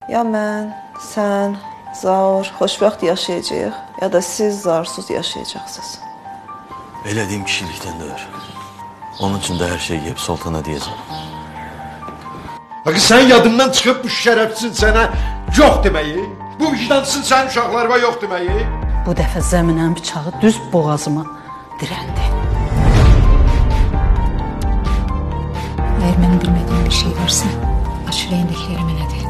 Ya mən, sən, Zaur xoşbəxt yaşayacağıq, ya da siz zarsız yaşayacaqsınız. Elədiyim kişilikdən deyir. Onun üçün də hər şey yiyib Sultana deyəcəm. Bakın sen yadından çıkıp bu şerefsiz sana yok demeyi, bu vicdansız sen uşaqlarıma yok demeyi. Bu dəfə zəminən bıçağı düz boğazıma dirəndi. Eğer benim bilmediğim bir şey varsa aç yüreğindekileri mənə de.